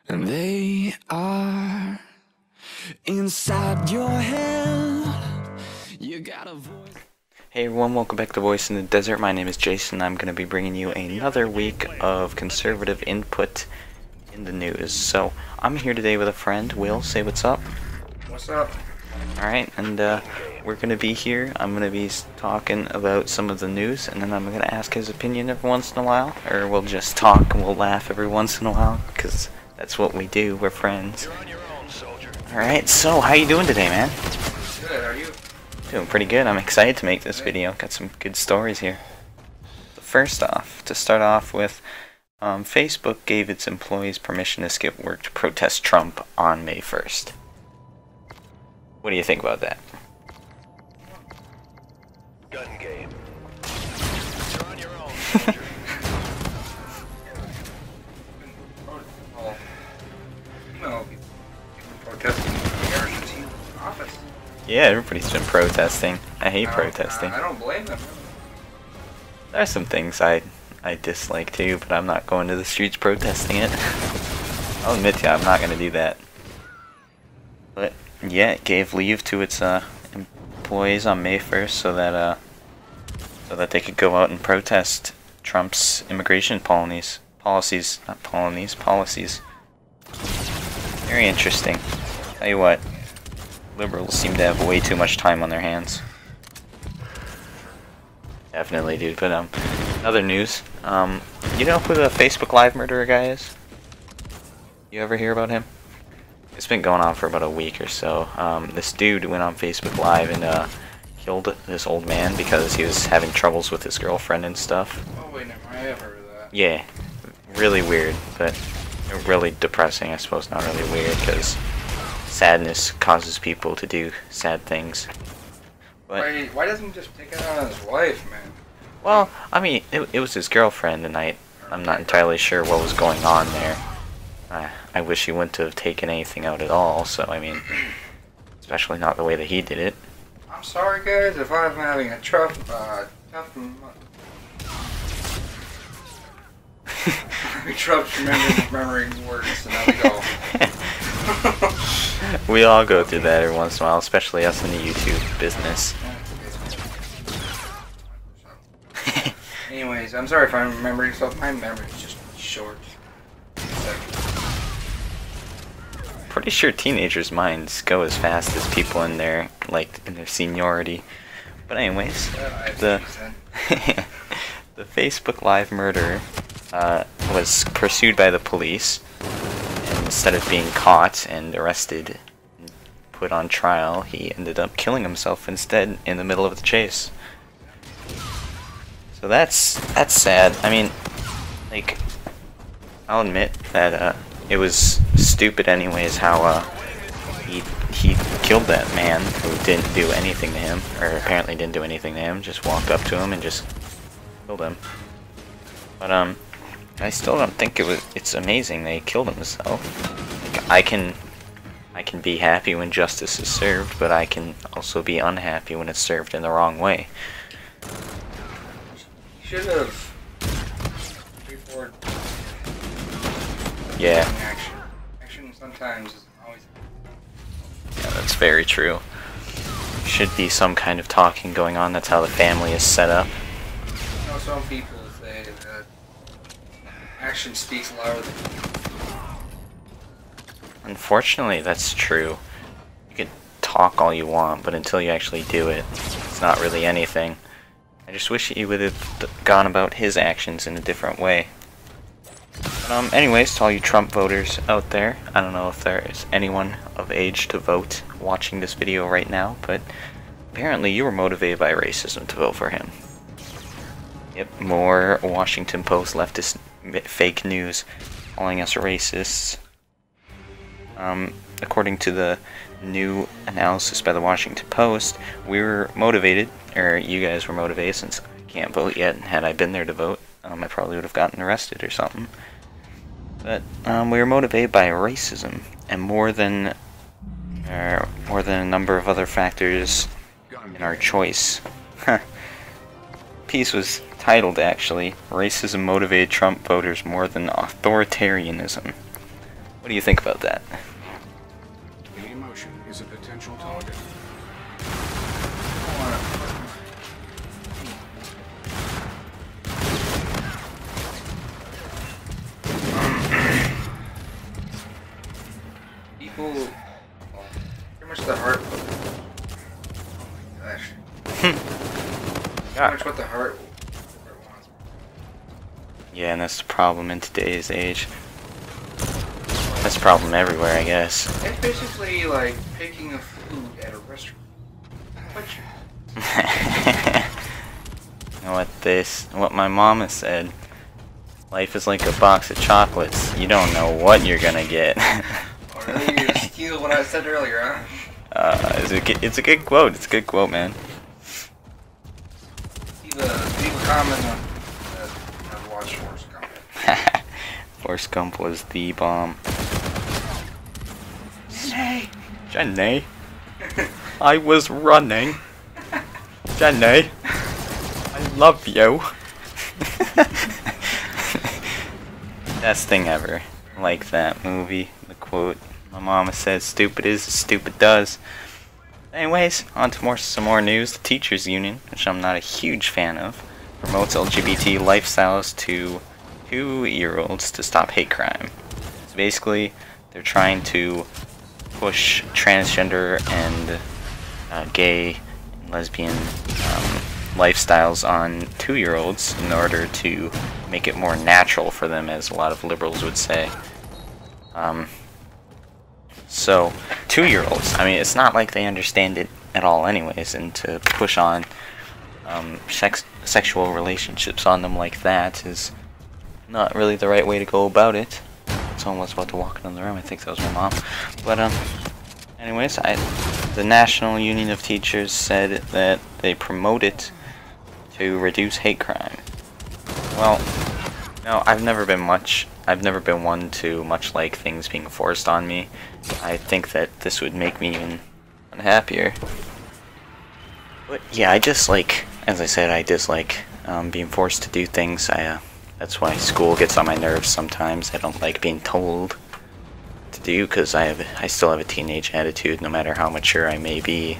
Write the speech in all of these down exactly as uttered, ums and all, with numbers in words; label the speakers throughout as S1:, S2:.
S1: And they are inside your head. You got a voice.
S2: Hey everyone, welcome back to Voice in the Desert. My name is Jason. I'm going to be bringing you another week of conservative input in the news. So, I'm here today with a friend. Will, say what's up.
S3: What's up?
S2: Alright, and uh, we're going to be here. I'm going to be talking about some of the news, and then I'm going to ask his opinion every once in a while. Or we'll just talk and we'll laugh every once in a while, because that's what we do. We're friends. Alright, so how you doing today, man?
S3: Good, how are you?
S2: Doing pretty good. I'm excited to make this video. Got some good stories here. First off, to start off with, um, Facebook gave its employees permission to skip work to protest Trump on May first. What do you think about that?
S4: Gun game. You're on your own, soldier.
S3: Oh, you know, people protesting the Argentine office.
S2: Yeah, everybody's been protesting. I hate
S3: I don't-
S2: protesting.
S3: I don't blame them.
S2: There are some things I I dislike too, but I'm not going to the streets protesting it. I'll admit to you, I'm not going to do that. But yeah, it gave leave to its uh, employees on May first so that uh, so that they could go out and protest Trump's immigration policies. Policies, not policies, policies. Very interesting. Tell you what, liberals seem to have way too much time on their hands. Definitely, dude. But um, other news. Um, you know who the Facebook Live murderer guy is? You ever hear about him? It's been going on for about a week or so. Um, this dude went on Facebook Live and uh, killed this old man because he was having troubles with his girlfriend and stuff.
S3: Oh, wait, never mind. I have heard of that.
S2: Yeah, really weird, but really depressing. I suppose not really weird because sadness causes people to do sad things. But,
S3: Why, why doesn't he just take it out on his wife, man?
S2: well, I mean, it, it was his girlfriend, and I, I'm not entirely sure what was going on there. I, I wish he wouldn't have taken anything out at all, so, I mean, especially not the way that he did it.
S3: I'm sorry, guys, if I'm having a tough, uh, tough month. Trump's remembering, remembering words, so now we go.
S2: We all go through that every once in a while, especially us in the YouTube business.
S3: Anyways, I'm sorry if I'm remembering stuff. My memory's just short.
S2: Pretty sure teenagers' minds go as fast as people in their, like, in their seniority. But anyways, the the Facebook Live murderer uh, was pursued by the police, and instead of being caught and arrested and put on trial, he ended up killing himself instead in the middle of the chase. So that's that's sad. I mean, like, I'll admit that uh, it was stupid anyways how uh, he he killed that man who didn't do anything to him, or apparently didn't do anything to him, just walked up to him and just killed him. But um, I still don't think it was. It's amazing they killed himself. Like, I can I can be happy when justice is served, but I can also be unhappy when it's served in the wrong way.
S3: Should have. Before.
S2: Yeah.
S3: Action. Action sometimes isn't always.
S2: Yeah, that's very true. Should be some kind of talking going on. That's how the family is set up.
S3: You know, some people say that action speaks louder than.
S2: Unfortunately, that's true. You can talk all you want, but until you actually do it, it's not really anything. I just wish he would have gone about his actions in a different way. But, um, anyways, to all you Trump voters out there, I don't know if there is anyone of age to vote watching this video right now, but apparently you were motivated by racism to vote for him. Yep, more Washington Post leftist fake news calling us racists. Um, according to the new analysis by the Washington Post, we were motivated, or you guys were motivated, since I can't vote yet. Had I been there to vote, um, I probably would have gotten arrested or something. But um, we were motivated by racism, and more than, uh, more than a number of other factors in our choice. Piece was titled, actually, "Racism Motivated Trump Voters More Than Authoritarianism." What do you think about that?
S5: Any emotion is a potential target.
S3: People, well, pretty much the heart. Oh my gosh. Pretty much what the heart wants.
S2: Yeah, and that's the problem in today's age. That's a problem everywhere, I guess.
S3: It's basically like picking a food at a restaurant. Which,
S2: You know what this, what my mama said. Life is like a box of chocolates. You don't know what you're gonna get.
S3: oh, really? You're gonna steal what I said earlier, huh?
S2: Uh, it's a, good- it's a good quote. It's a good quote, man.
S3: Leave a, leave a comment on uh, I've watched Forrest Gump.
S2: Forrest Gump was the bomb.
S3: Hey!
S2: Jenny, I was running. Jenny, I love you. Best thing ever. Like that movie, the quote. My mama says, "Stupid is as stupid does." Anyways, on to more some more news. The Teachers Union, which I'm not a huge fan of, promotes L G B T lifestyles to two-year-olds to stop hate crime. So basically, they're trying to push transgender and uh, gay and lesbian um, lifestyles on two-year-olds in order to make it more natural for them, as a lot of liberals would say. Um, so, two-year-olds, I mean, it's not like they understand it at all anyways, and to push on um, sex sexual relationships on them like that is not really the right way to go about it. Someone was about to walk into the room. I think that was my mom. But, um, anyways, I, the National Union of Teachers said that they promote it to reduce hate crime. Well, no, I've never been much, I've never been one to much like things being forced on me. I think that this would make me even unhappier. But, yeah, I dislike, as I said, I dislike um, being forced to do things. I, uh, That's why school gets on my nerves sometimes. I don't like being told to do, because I have I still have a teenage attitude, no matter how mature I may be.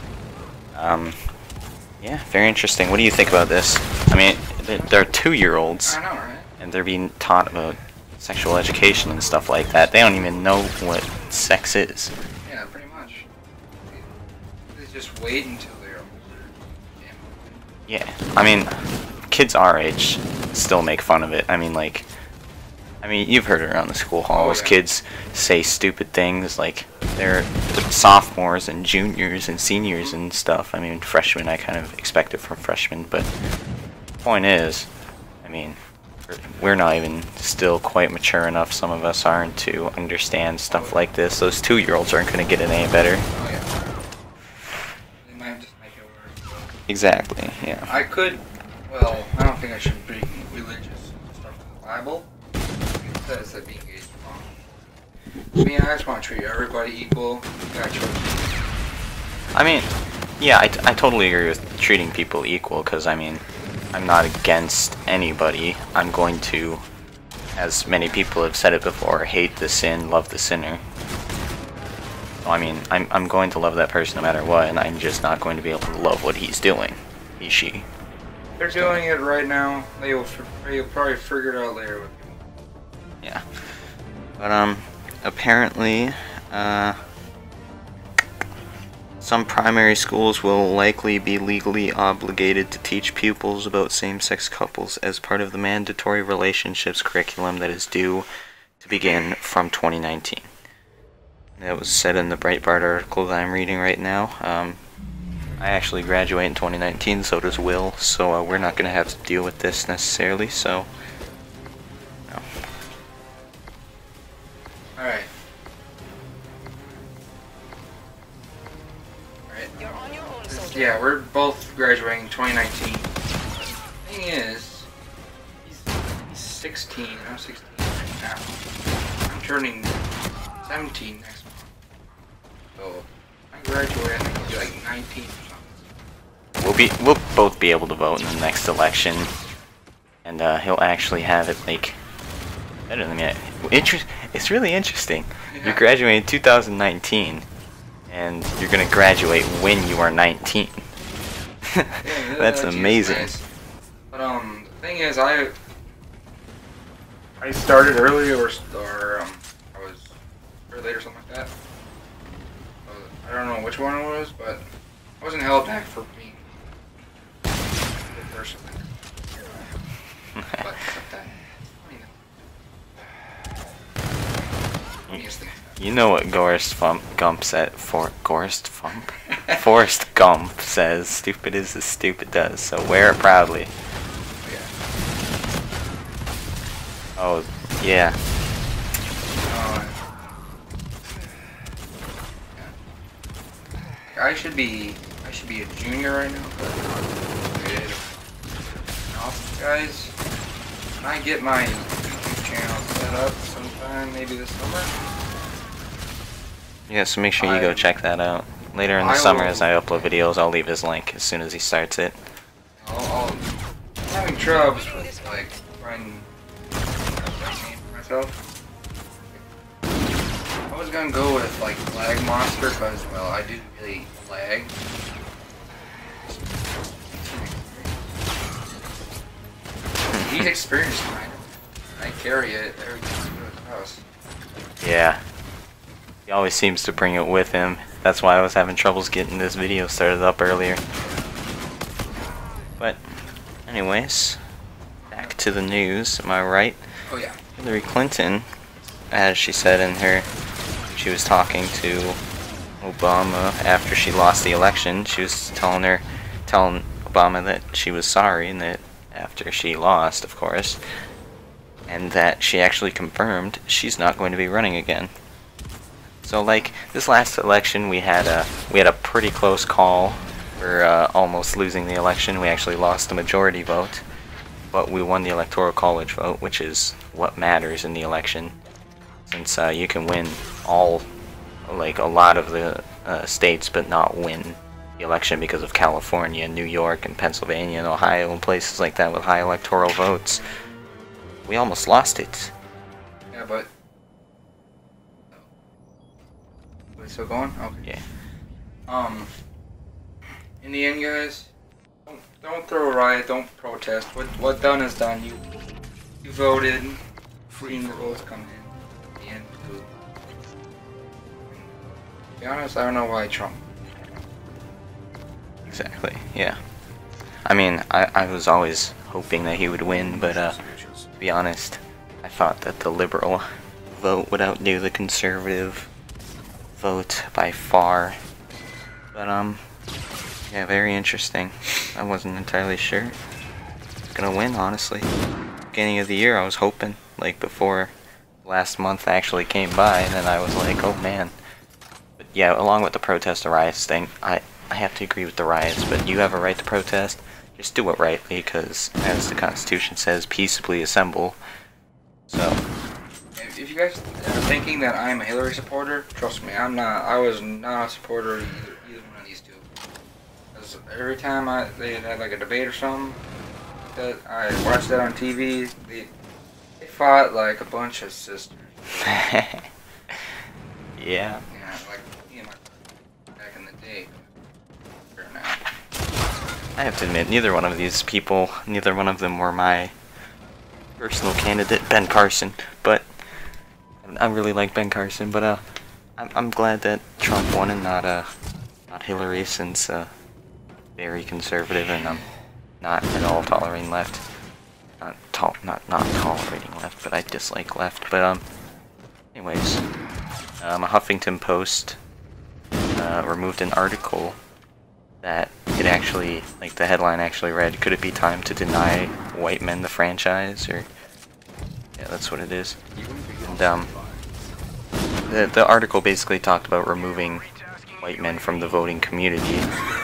S2: Um, yeah, very interesting. What do you think about this? I mean, they're, they're two-year-olds,
S3: I know, right?
S2: and they're being taught about sexual education and stuff like that. They don't even know what sex is.
S3: Yeah, pretty much. They just wait until they're older.
S2: Yeah, I mean, kids our age still make fun of it. I mean, like, I mean, you've heard it around the school halls.
S3: Oh, yeah.
S2: Kids say stupid things like they're sophomores and juniors and seniors and stuff. I mean, freshmen, I kind of expect it from freshmen, but point is, I mean, we're not even still quite mature enough, some of us aren't, to understand stuff like this. Those two-year-olds aren't going to get it any better.
S3: Oh, yeah. They might just make it worse.
S2: Exactly, yeah.
S3: I could, well, I don't think I should bring religious stuff to the Bible. It says that being gay is wrong. I mean, I just want to treat everybody equal. You got choices.
S2: I mean, yeah, I, I totally agree with treating people equal, because, I mean, I'm not against anybody. I'm going to, as many people have said it before, hate the sin, love the sinner. So, I mean, I'm, I'm going to love that person no matter what, and I'm just not going to be able to love what he's doing. He, she.
S3: They're doing it right now. They will, they'll probably figure it out later with you.
S2: Yeah. But, um, apparently, uh... some primary schools will likely be legally obligated to teach pupils about same-sex couples as part of the mandatory relationships curriculum that is due to begin from twenty nineteen. That was said in the Breitbart article that I'm reading right now. Um, I actually graduate in twenty nineteen, so does Will, so uh, we're not going to have to deal with this necessarily, so... No.
S3: Alright.
S6: You're on your own, soldier.
S3: Yeah, we're both graduating in twenty nineteen. Thing is, he's, he's sixteen. I'm sixteen right now. I'm turning seventeen next month. So, if I graduate, I think I'll be like nineteen or something.
S2: We'll be we'll both be able to vote in the next election, and uh, he'll actually have it like better than me. Inter it's really interesting.
S3: Yeah.
S2: You're graduating in two thousand nineteen, and you're gonna graduate when you are nineteen.
S3: Yeah,
S2: That's
S3: geez,
S2: amazing.
S3: nice. But um, the thing is, I I started early, or or um, I was or late or something like that. I don't know which one it was, but I wasn't held back for being a good person. But except that, I mean, funniest thing.
S2: You know what Forrest Fump Gump said for Forrest Fump? Forrest Gump says, "Stupid is as stupid does." So wear it proudly. Oh yeah.
S3: Uh, I should be I should be a junior right now, but awesome guys. When I get my YouTube channel set up sometime, maybe this summer.
S2: Yeah, so make sure you go
S3: I-
S2: check that out. Later in the
S3: I
S2: summer
S3: will-
S2: as I upload videos, I'll leave his link as soon as he starts it.
S3: I'll, I'll, I'm having troubles with like finding a name for myself. I was gonna go with like Lag Monster because, well, I do really lag. He's experienced mine. I carry it every time I go to his house.
S2: Yeah. He always seems to bring it with him. That's why I was having troubles getting this video started up earlier. But, anyways, back to the news, am I right?
S3: Oh yeah.
S2: Hillary Clinton, as she said in her, she was talking to Obama after she lost the election, she was telling her, telling Obama that she was sorry, and that after she lost, of course, and that she actually confirmed she's not going to be running again. So, like, this last election, we had a we had a pretty close call. We're uh, almost losing the election. We actually lost the majority vote, but we won the electoral college vote, which is what matters in the election, since uh, you can win all, like, a lot of the uh, states, but not win the election because of California, New York, and Pennsylvania, and Ohio, and places like that with high electoral votes. We almost lost it.
S3: Yeah, but. Are we still going? Okay.
S2: Yeah.
S3: Um. In the end, guys, don't, don't throw a riot. Don't protest. What what done is done. You you voted. Seen the votes come in. The end. Good. To be honest, I don't know why Trump.
S2: Exactly, yeah. I mean, I, I was always hoping that he would win, but uh, to be honest, I thought that the liberal vote would outdo the conservative vote by far. But, um, yeah, very interesting. I wasn't entirely sure I was gonna win, honestly. Beginning of the year, I was hoping, like, before last month actually came by, and then I was like, oh man. But yeah, along with the protest and riots thing, I, I have to agree with the riots, but you have a right to protest. Just do it rightly, because as the Constitution says, peaceably assemble. So,
S3: If, if you guys are thinking that I'm a Hillary supporter, trust me, I'm not. I was not a supporter of either, either one of these two. Because every time I they had like a debate or something, that I watched that on T V, they, they fought like a bunch of sisters.
S2: yeah.
S3: Yeah, like me and my back in the day. Fair now.
S2: I have to admit, neither one of these people, neither one of them were my personal candidate, Ben Carson, but I really like Ben Carson, but uh, I'm, I'm glad that Trump won and not uh, not Hillary, since uh, very conservative and I'm not at all tolerating left. Not tol not not tolerating left, but I dislike left. But um, anyways, um, a Huffington Post uh, removed an article that it actually, like the headline actually read, "Could it be time to deny white men the franchise?" Or yeah, that's what it is. And um, the the article basically talked about removing white men from the voting community,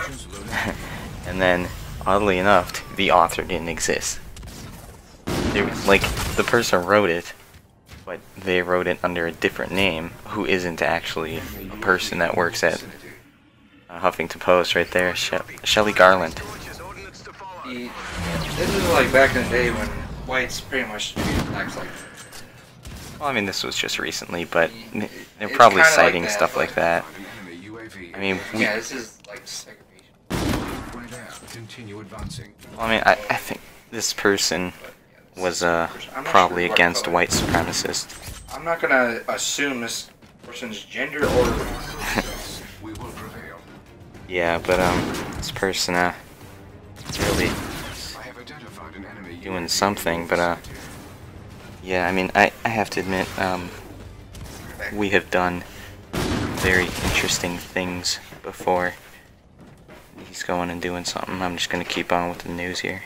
S2: and then oddly enough, the author didn't exist. They, like the person wrote it, but they wrote it under a different name, who isn't actually a person that works at uh, Huffington Post. Right there, she Shelley Garland.
S3: The, this is like back in the day when whites pretty much treated blacks like
S2: Well, I mean, this was just recently, but they're
S3: It's
S2: probably
S3: kinda like
S2: citing
S3: that,
S2: stuff like
S3: but-
S2: that.
S5: An enemy U A V.
S2: I mean, we,
S3: Yeah, this is like segregation.
S5: Halfway there. Continue advancing.
S2: well, I mean, I, I think this person
S3: But, yeah, this
S2: was
S3: is-
S2: uh,
S3: I'm not
S2: probably
S3: sure what
S2: against
S3: color.
S2: white supremacists.
S3: I'm not gonna assume this person's gender or
S5: Yes, we will prevail.
S2: Yeah, but um, this person uh, really
S5: I have identified an enemy U A V
S2: doing something, but uh, yeah, I mean, I, I have to admit, um, we have done very interesting things before. He's going and doing something. I'm just gonna keep on with the news here.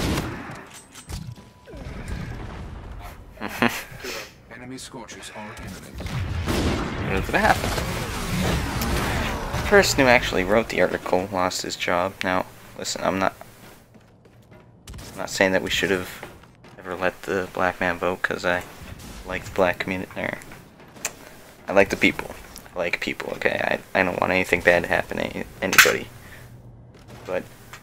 S5: Enemy scorches are imminent.
S2: What did that happen? The person who actually wrote the article lost his job. Now, listen, I'm not, I'm not saying that we should have ever let the black man vote, because I like the black community. Or, I like the people. I like people. Okay, I I don't want anything bad to happen to any, anybody. But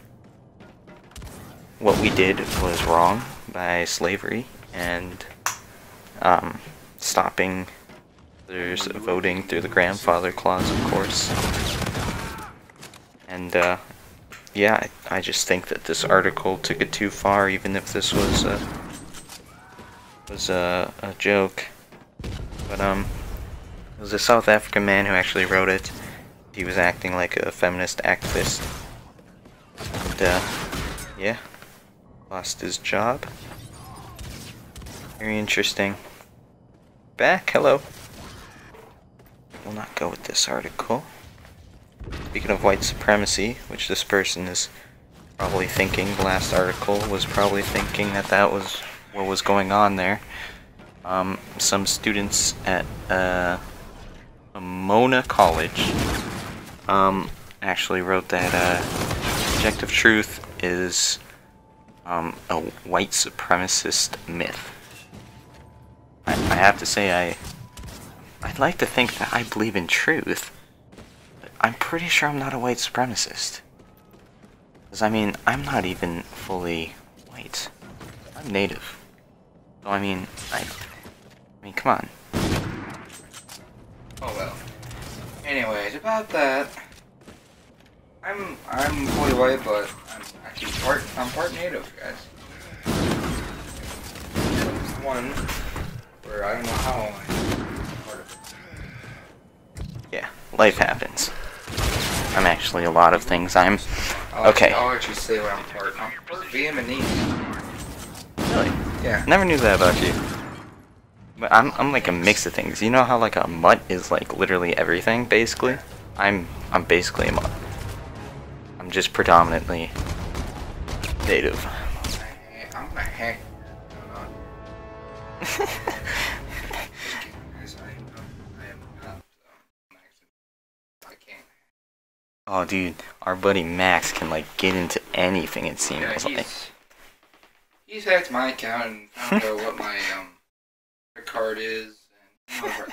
S2: what we did was wrong by slavery and um, stopping. There's voting through the grandfather clause, of course. And, uh, yeah, I, I just think that this article took it too far, even if this was a, was a, a joke. But, um, it was a South African man who actually wrote it. He was acting like a feminist activist. And, uh, yeah, lost his job. Very interesting. Back, hello. Will not go with this article. Speaking of white supremacy, which this person is probably thinking, the last article was probably thinking that that was what was going on there. Um, some students at uh, Mona College um, actually wrote that uh, objective truth is um, a white supremacist myth. I, I have to say, I I'd like to think that I believe in truth, but I'm pretty sure I'm not a white supremacist. Because, I mean, I'm not even fully white. I'm native. So, I mean, I... I mean, come on.
S3: Oh well. Anyways, about that, I'm I'm fully white, but I'm actually part I'm part native, guys. One where I don't know how I'm part of it.
S2: Yeah, life happens. I'm actually a lot of things. I'm...
S3: I'll
S2: Okay.
S3: Actually, I'll actually say what I'm part. I'm part Vietnamese.
S2: Really?
S3: Yeah.
S2: Never knew that about you. But I'm, I'm like a mix of things. You know how like a mutt is like literally everything, basically? I'm I'm basically a mutt. I'm just predominantly native.
S3: I, I'm gonna hack. Just kidding, guys. I am not. I am not. Um, I can't.
S2: Oh, dude, our buddy Max can like get into anything. It seems
S3: Yeah,
S2: like.
S3: he's, he's hacked my account and found out what my um card is and whatever.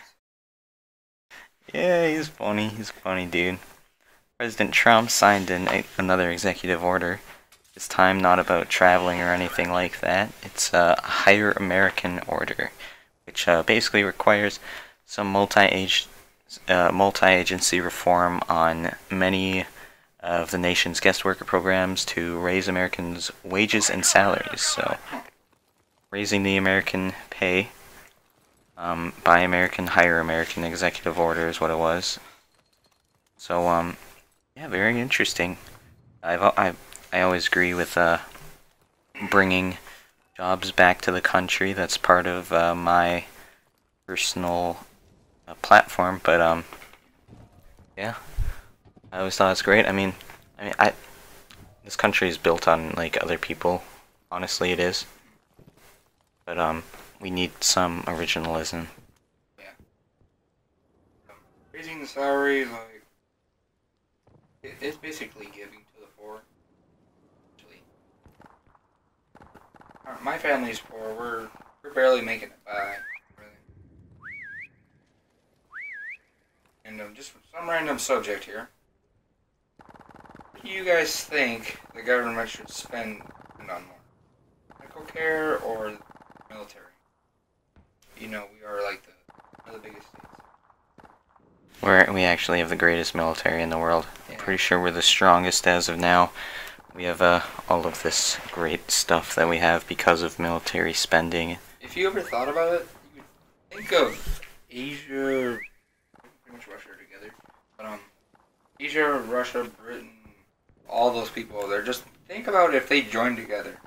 S2: Yeah, he's funny. He's funny, dude. President Trump signed an, another executive order. This time, not about traveling or anything like that. It's a Hire American order, which uh, basically requires some multi-age, uh, multi-agency reform on many of the nation's guest worker programs to raise Americans' wages and salaries. So, raising the American pay. Um, Buy American, Hire American executive order is what it was. So, um, yeah, very interesting. I've, I, I always agree with, uh, bringing jobs back to the country. That's part of, uh, my personal uh, platform, but, um, yeah. I always thought it's great. I mean, I mean, I, this country is built on, like, other people. Honestly, it is. But, um, we need some originalism.
S3: Yeah. Um, raising the salary, like, it, it's basically giving to the poor. Actually, uh, my family's poor. We're we're barely making it by. Really. And um, just some random subject here. What do you guys think the government should spend on more? Medical care or military? you know, we are like the one of the biggest states.
S2: We're, we actually have the greatest military in the world.
S3: Yeah.
S2: Pretty sure we're the strongest as of now. We have uh, all of this great stuff that we have because of military spending.
S3: If you ever thought about it, you would think of Asia, pretty much Russia together, but um, Asia, Russia, Britain, all those people over there. Just think about if they joined together.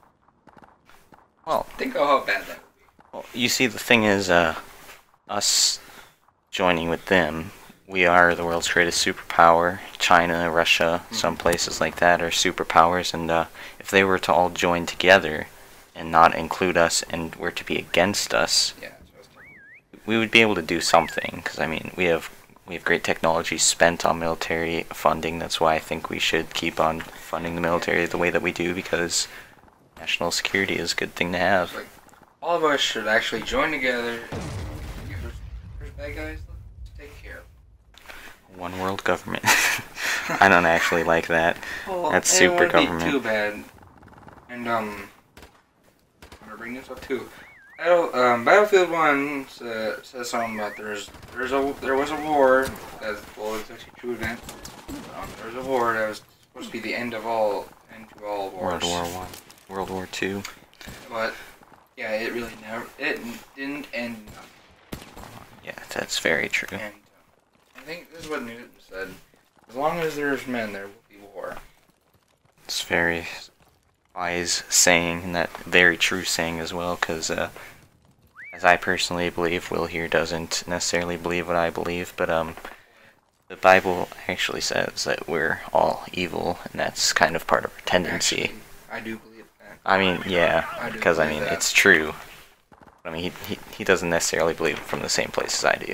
S2: Well,
S3: Think of how bad that would be.
S2: well, you see, the thing is, uh, us joining with them, we are the world's greatest superpower. China, Russia,
S3: Mm-hmm.
S2: some places like that are superpowers, and uh, if they were to all join together and not include us and were to be against us,
S3: Yeah. That's what I was thinking.
S2: we would be able to do something. Because I mean, we have we have great technology spent on military funding. That's why I think we should keep on funding the military the way that we do, because national security is a good thing to have.
S3: Like, all of us should actually join together. If there's, there's bad guys, let's take care of them.
S2: One world government. I don't actually like that.
S3: Well,
S2: That's
S3: it
S2: super
S3: wouldn't be
S2: government.
S3: too bad. And um, I'm gonna bring this up too. Battle, um, Battlefield One uh, says something about there's there's a there was a war that well it's actually a true event. Um, there was a war that was supposed to be the end of all end to all wars.
S2: World War One, World War Two.
S3: But yeah, it really never it didn't end.
S2: Yeah, that's very true.
S3: And uh, I think this is what Newton said: as long as there's men, there will be war.
S2: It's very wise saying, and that very true saying as well, because uh, as I personally believe, Will here doesn't necessarily believe what I believe, but um, the Bible actually says that we're all evil, and that's kind of part of our tendency.
S3: Actually, I do believe that.
S2: I mean, yeah,
S3: I do
S2: because I
S3: believe
S2: mean,
S3: that.
S2: it's true. I mean, he, he he doesn't necessarily believe it from the same place as I do.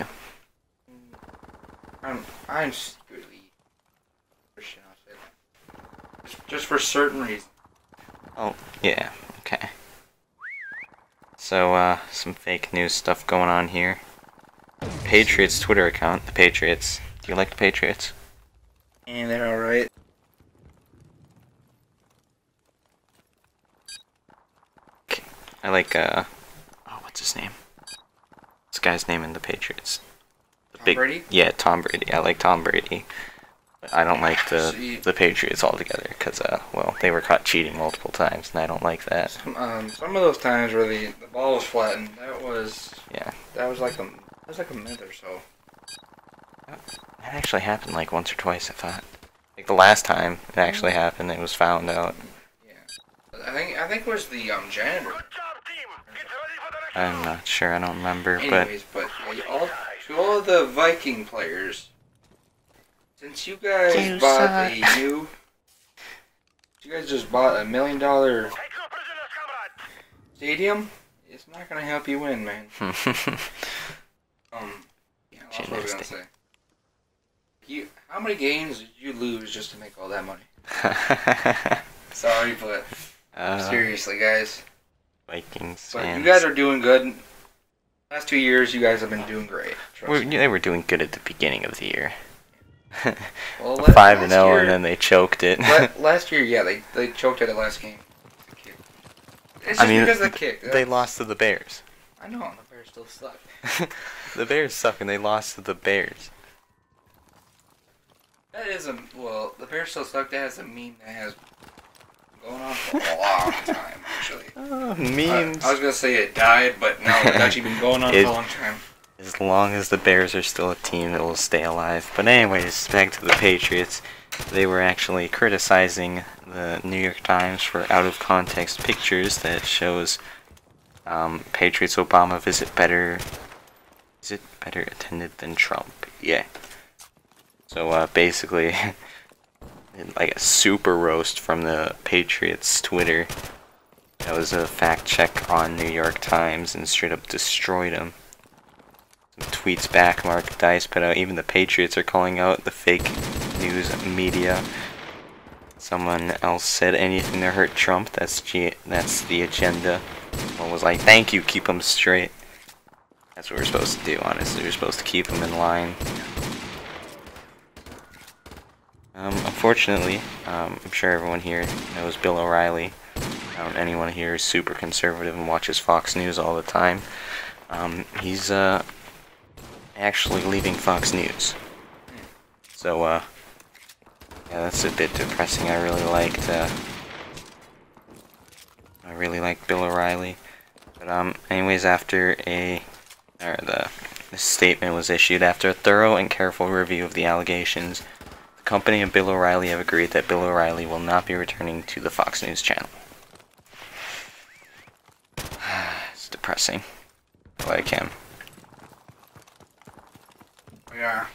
S3: I'm I'm secretly Christian. I'll say that. Just, just for certain reasons.
S2: Oh, yeah, okay. So, uh, some fake news stuff going on here. Patriots Twitter account, the Patriots. Do you like the Patriots?
S3: And they're alright.
S2: I like, uh, oh, what's his name? This guy's name in the Patriots. The
S3: Tom Brady?
S2: Yeah, Tom Brady. I like Tom Brady. But I don't like the,
S3: See-
S2: the Patriots altogether, because, uh, well, they were caught cheating multiple times, and I don't like that.
S3: Some, um, some of those times where the, the ball was flattened, that was
S2: Yeah.
S3: that was like a that was like a minute or so.
S2: That actually happened, like, once or twice, I thought. Like, the last time it actually happened, it was found out.
S3: Yeah. I think I think it was the um janitor.
S4: Good job, team. Get ready for the next
S2: I'm
S4: round.
S2: not sure, I don't remember, but...
S3: Anyways, but yeah, all to all of the Viking players, since you guys
S2: You
S3: bought
S2: suck.
S3: a new, you guys just bought a million dollar
S4: Take your prisoners, comrade.
S3: stadium, it's not gonna help you win, man. Um, yeah, that's what I was gonna say. You, how many games did you lose just to make all that money? Sorry, but
S2: uh,
S3: seriously, guys.
S2: Vikings
S3: But
S2: fans.
S3: you guys are doing good. Last two years, you guys have been doing great. Trust
S2: We're-
S3: me.
S2: they were doing good at the beginning of the year.
S3: Well, la-
S2: Five and
S3: last
S2: zero,
S3: year-
S2: and then they choked it.
S3: La- last year, yeah, they they choked at the last game. The kick. It's just
S2: I mean,
S3: because of the kick.
S2: they lost to the Bears.
S3: I know, and the Bears still suck.
S2: The Bears suck, and they lost to the Bears.
S3: That is a well, the Bears still suck. That is a meme that has been going on for a long time, actually.
S2: Oh,
S3: I,
S2: memes.
S3: I was gonna say it died, but no, it's actually been going on
S2: It-
S3: for a long time.
S2: As long as the Bears are still a team, it will stay alive. But anyways, back to the Patriots. They were actually criticizing the New York Times for out-of-context pictures that shows um, Patriots Obama visit better visit better attended than Trump. Yeah. So uh, basically, like a super roast from the Patriots Twitter. That was a fact check on New York Times and straight up destroyed them. Some tweets back, Mark Dice put out, even the Patriots are calling out the fake news media. Someone else said anything to hurt Trump, that's G that's the agenda. One was like, thank you, keep them straight. That's what we're supposed to do, honestly. We're supposed to keep them in line. Um, unfortunately, um, I'm sure everyone here knows Bill O'Reilly. Um, anyone here is super conservative and watches Fox News all the time. Um, he's uh actually leaving Fox News. So uh, yeah, that's a bit depressing. I really liked uh, I really liked Bill O'Reilly. But um, anyways, after a or the, the statement was issued after a thorough and careful review of the allegations, the company and Bill O'Reilly have agreed that Bill O'Reilly will not be returning to the Fox News channel. It's depressing. I like him.
S3: Yeah.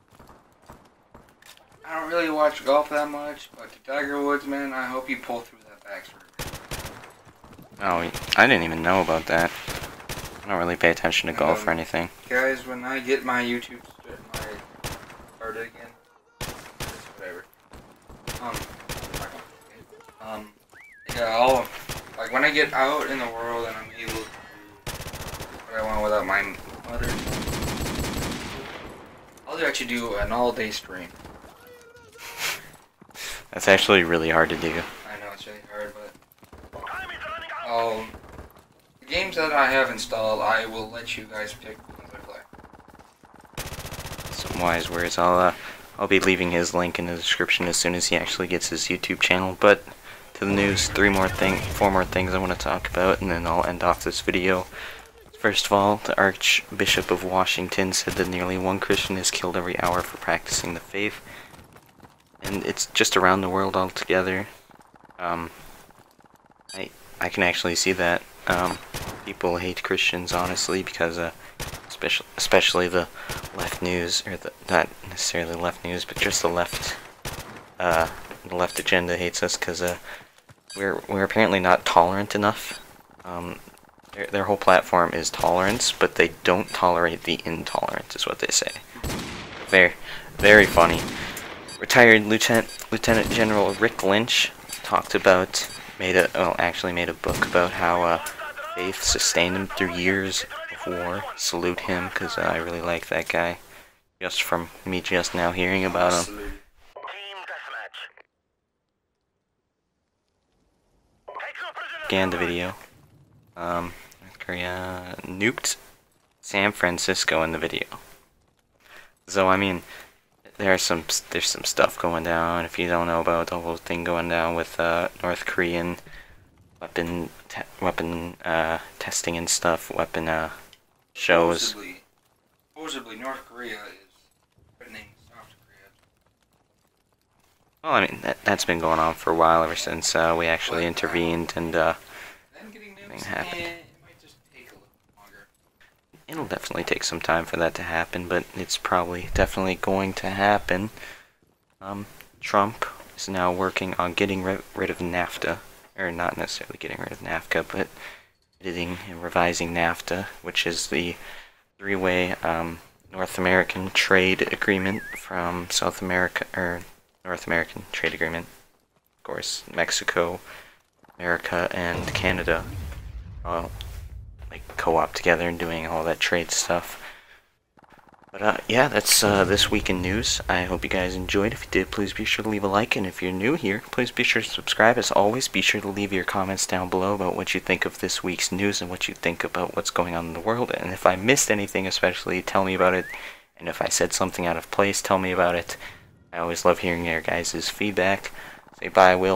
S3: I don't really watch golf that much, but the Tiger Woods, man, I hope you pull through that back surgery.
S2: Oh, I didn't even know about that. I don't really pay attention to golf
S3: um,
S2: or anything.
S3: Guys, when I get my YouTube my started again, whatever. Um, um, yeah, I'll like when I get out in the world and I'm able to do what I want without my mother. I'll actually do an all-day stream.
S2: That's actually really hard to do.
S3: I know it's really hard, but I'll. The games that I have installed, I will let you guys pick the ones I play.
S2: Some wise words. I'll uh, I'll be leaving his link in the description as soon as he actually gets his YouTube channel. But to the news, three more thing, four more things I want to talk about, and then I'll end off this video. First of all, the Archbishop of Washington said that nearly one Christian is killed every hour for practicing the faith, and it's just around the world altogether. Um, I I can actually see that. Um, people hate Christians, honestly, because uh, especially especially the left news, or the not necessarily the left news, but just the left uh the left agenda hates us because uh we're we're apparently not tolerant enough. Um, their their whole platform is tolerance, but they don't tolerate the intolerant, is what they say. Very very funny. Retired Lieutenant Lieutenant General Rick Lynch talked about. Made a well, actually made a book about how uh, faith sustained him through years of war. Salute him, because uh, I really like that guy. Just from me just now hearing about him.
S4: Team deathmatch.
S2: Scan the video. Um, Korea nuked San Francisco in the video. So I mean, there's some there's some stuff going down. If you don't know about the whole thing going down with uh, North Korean weapon te weapon uh, testing and stuff, weapon uh, shows.
S3: Supposedly, supposedly North Korea is threatening South Korea.
S2: Well, I mean that that's been going on for a while, ever since uh, we actually intervened and uh,
S3: Them getting
S2: thing
S3: nukes,
S2: happened.
S3: eh, it might just take a little longer.
S2: It'll definitely take some time for that to happen, but it's probably definitely going to happen. Um, Trump is now working on getting ri rid of NAFTA, or not necessarily getting rid of NAFTA, but editing and revising NAFTA, which is the three-way um, North American trade agreement from South America, or North American trade agreement, of course, Mexico, America, and Canada. Uh, like co-op together and doing all that trade stuff. But uh, yeah, that's uh, this week in news. I hope you guys enjoyed. If you did, please be sure to leave a like, and if you're new here, please be sure to subscribe. As always, be sure to leave your comments down below about what you think of this week's news and what you think about what's going on in the world. And if I missed anything especially, tell me about it. And if I said something out of place, tell me about it. I always love hearing your guys' feedback. Say bye, Will.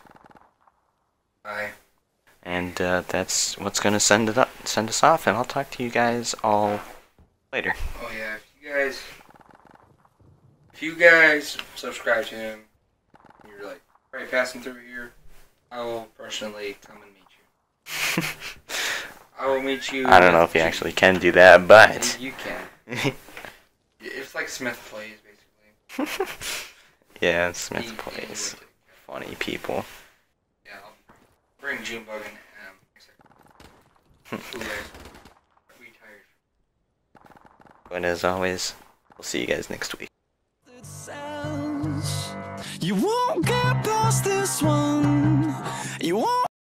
S3: Bye.
S2: And uh, that's what's gonna send it up, send us off, and I'll talk to you guys all later.
S3: Oh yeah, if you guys, if you guys subscribe to him, and you're like right passing through here, I will personally come and meet you. I will meet you.
S2: I don't know if you actually can do that, but
S3: You can. It's like Smith Plays, basically.
S2: yeah, Smith
S3: He-
S2: Plays.
S3: he-
S2: Funny people.
S3: Yeah, I'll bring Junebug and um, next second. Ooh, guys, retired.
S2: But as always, we'll see you guys next week.
S1: It says you won't get past this one.